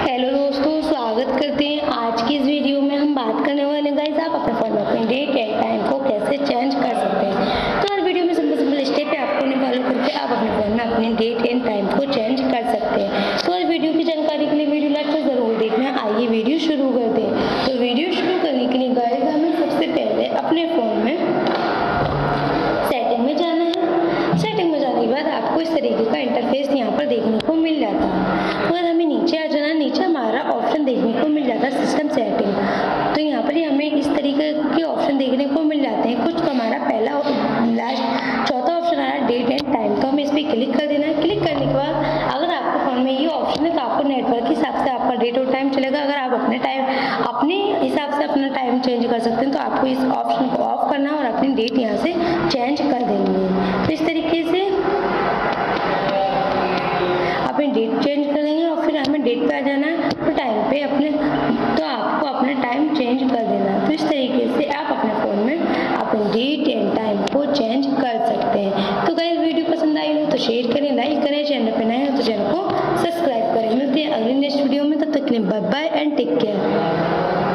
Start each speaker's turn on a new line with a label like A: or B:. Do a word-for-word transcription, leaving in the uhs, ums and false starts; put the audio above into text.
A: Hello दोस्तों, स्वागत करते हैं आज की इस वीडियो में। हम बात करने वाले गाइस आप अपने फ़ोन में अपनी डेट एंड टाइम को कैसे चेंज कर सकते हैं। तो हर वीडियो में सिंपल सिंपल स्टेप है, आपको उन्हें फॉलो करके आप अपने फ़ोन में अपनी डेट एंड टाइम को चेंज कर सकते हैं। तो इस वीडियो की जानकारी के लिए वीडियो लास्ट तक ज़रूर देखना। आइए वीडियो शुरू करते हैं। तो वीडियो शुरू करने के लिए गाइस हमें सबसे पहले अपने फ़ोन में सेटिंग में जाना है। सेटिंग में जाने के बाद आपको इस तरीके का इंटरफेस यहाँ पर देखने को मिल जाता है। तो हमें नीचे आ जाना, नीचे हमारा ऑप्शन देखने को मिल जाता है सिस्टम सेटिंग। तो यहाँ पर ही हमें इस तरीके के ऑप्शन देखने को मिल जाते हैं। कुछ तो हमारा पहला लास्ट चौथा ऑप्शन आ रहा है डेट एंड टाइम, तो हमें इस पर क्लिक कर देना है। क्लिक करने के बाद अगर आपके फ़ोन में ये ऑप्शन है तो आपको नेटवर्क के हिसाब से आपका डेट और टाइम चलेगा। अगर आप अपने टाइम अपने हिसाब से अपना टाइम चेंज कर सकते हैं तो आपको इस ऑप्शन को ऑफ करना है और अपनी डेट यहाँ से चेंज कर देंगे। तो इस तरीके से अपनी डेट चेंज कर देंगे और फिर हमें डेट पे आ जाना है तो टाइम पे अपने तो आपको अपना टाइम चेंज कर देना है। तो इस तरीके से आप अपने फ़ोन में अपने डेट एंड टाइम को चेंज कर सकते हैं। तो गाइस वीडियो पसंद आई हो तो शेयर करें, लाइक करें, चैनल पे नए हो तो चैनल को सब्सक्राइब करें। मिलते हैं अगली नेक्स्ट वीडियो में, तब तक के लिए bye bye and take care.